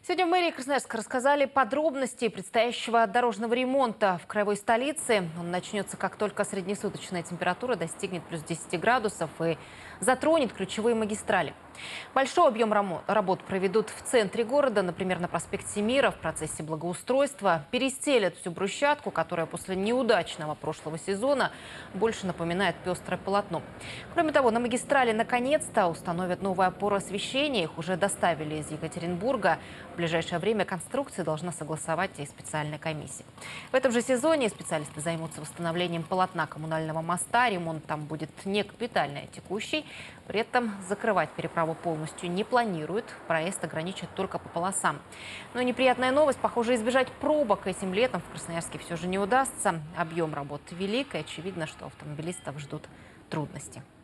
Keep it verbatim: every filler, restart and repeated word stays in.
Сегодня в мэрии Красноярска рассказали подробности предстоящего дорожного ремонта в краевой столице. Он начнется, как только среднесуточная температура достигнет плюс десяти градусов и затронет ключевые магистрали. Большой объем работ проведут в центре города, например, на проспекте Мира. В процессе благоустройства перестелят всю брусчатку, которая после неудачного прошлого сезона больше напоминает пестрое полотно. Кроме того, на магистрали наконец-то установят новые опоры освещения. Их уже доставили из Екатеринбурга. В ближайшее время конструкция должна согласовать и специальная комиссия. В этом же сезоне специалисты займутся восстановлением полотна коммунального моста. Ремонт там будет не капитальный, а текущий. При этом закрывать переправу полностью не планируют. Проезд ограничат только по полосам. Но неприятная новость. Похоже, избежать пробок этим летом в Красноярске все же не удастся. Объем работ велик, и очевидно, что автомобилистов ждут трудности.